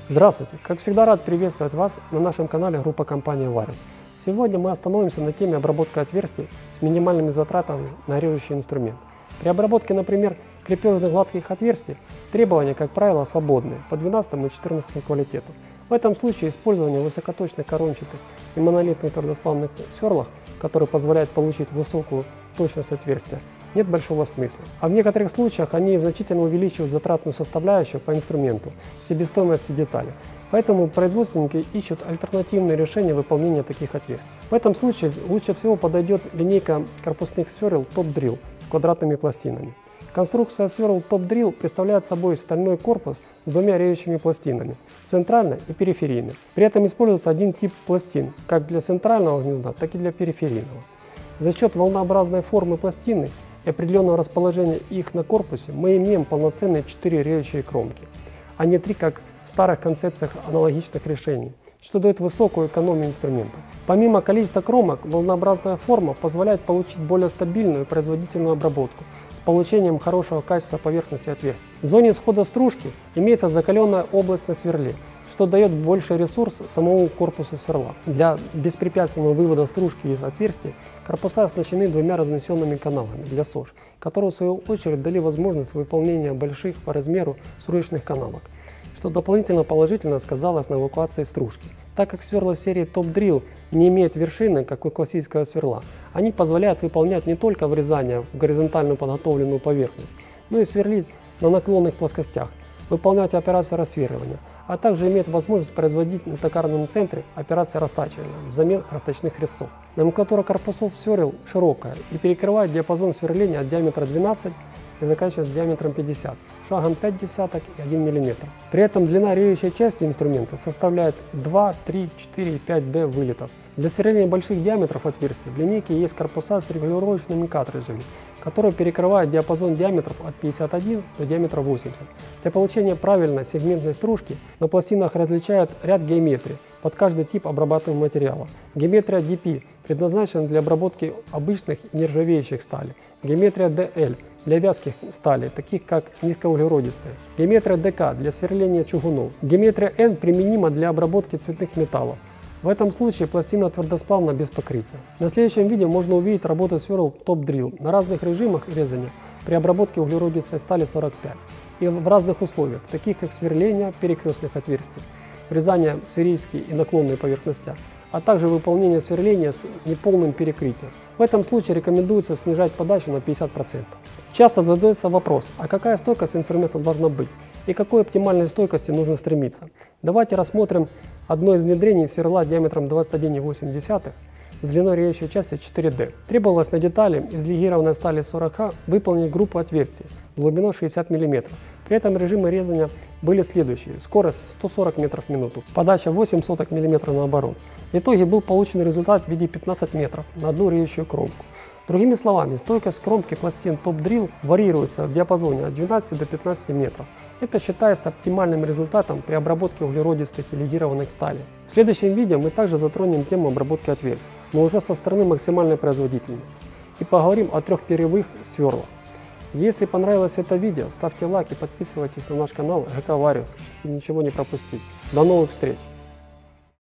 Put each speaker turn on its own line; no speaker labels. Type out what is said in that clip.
Здравствуйте! Как всегда рад приветствовать вас на нашем канале группа компании Varius. Сегодня мы остановимся на теме обработки отверстий с минимальными затратами на режущий инструмент. При обработке, например, крепежных гладких отверстий требования, как правило, свободные по 12 и 14 квалитету. В этом случае использование высокоточных корончатых и монолитных твердосплавных сверлах, которые позволяют получить высокую точность отверстия, нет большого смысла. А в некоторых случаях они значительно увеличивают затратную составляющую по инструменту в себестоимости детали. Поэтому производственники ищут альтернативные решения выполнения таких отверстий. В этом случае лучше всего подойдет линейка корпусных сверл Top Drill с квадратными пластинами. Конструкция сверл Top Drill представляет собой стальной корпус с двумя реющими пластинами – центральной и периферийной. При этом используется один тип пластин, как для центрального гнезда, так и для периферийного. За счет волнообразной формы пластины и определенного расположения их на корпусе мы имеем полноценные 4 реющие кромки, а не 3, как в старых концепциях аналогичных решений, что дает высокую экономию инструмента. Помимо количества кромок, волнообразная форма позволяет получить более стабильную и производительную обработку с получением хорошего качества поверхности отверстий. В зоне схода стружки имеется закаленная область на сверле, что дает больший ресурс самому корпусу сверла. Для беспрепятственного вывода стружки из отверстий корпуса оснащены двумя разнесенными каналами для СОЖ, которые в свою очередь дали возможность выполнения больших по размеру срочных канавок, что дополнительно положительно сказалось на эвакуации стружки. Так как сверла серии Top Drill не имеют вершины, как у классического сверла, они позволяют выполнять не только врезание в горизонтальную подготовленную поверхность, но и сверлить на наклонных плоскостях, выполнять операцию рассверливания, а также имеет возможность производить на токарном центре операции растачивания взамен расточных резцов. Номенклатура корпусов сверл широкая и перекрывает диапазон сверления от диаметра 12 и заканчивает диаметром 50, шагом 0,5 и 1 мм. При этом длина реющей части инструмента составляет 2, 3, 4 и 5D вылетов. Для сверления больших диаметров отверстий в линейке есть корпуса с регулировочными картриджами, которые перекрывают диапазон диаметров от 51 до диаметра 80. Для получения правильной сегментной стружки на пластинах различают ряд геометрий под каждый тип обрабатываемого материала. Геометрия DP предназначена для обработки обычных и нержавеющих стали. Геометрия DL для вязких сталей, таких как низкоуглеродистые. Геометрия ДК для сверления чугунов. Геометрия N применима для обработки цветных металлов. В этом случае пластина твердосплавна без покрытия. На следующем видео можно увидеть работу сверл Top Drill на разных режимах резания при обработке углеродистой стали 45 и в разных условиях, таких как сверление перекрестных отверстий, врезание в сферические и наклонные поверхности, а также выполнение сверления с неполным перекрытием. В этом случае рекомендуется снижать подачу на 50%. Часто задается вопрос, а какая стойкость инструмента должна быть и к какой оптимальной стойкости нужно стремиться. Давайте рассмотрим одно из внедрений сверла диаметром 21,8 с длиной реющей части 4D. Требовалось на детали из легированной стали 40Х выполнить группу отверстий глубиной 60 мм. При этом режимы резания были следующие: скорость 140 метров в минуту, подача 8 соток мм на оборот. В итоге был получен результат в виде 15 метров на одну реющую кромку. Другими словами, стойкость кромки пластин Top Drill варьируется в диапазоне от 12 до 15 метров. Это считается оптимальным результатом при обработке углеродистых и легированных сталей. В следующем видео мы также затронем тему обработки отверстий, но уже со стороны максимальной производительности, и поговорим о трехперьевых сверлах. Если понравилось это видео, ставьте лайк и подписывайтесь на наш канал ГК Varius, чтобы ничего не пропустить. До новых встреч!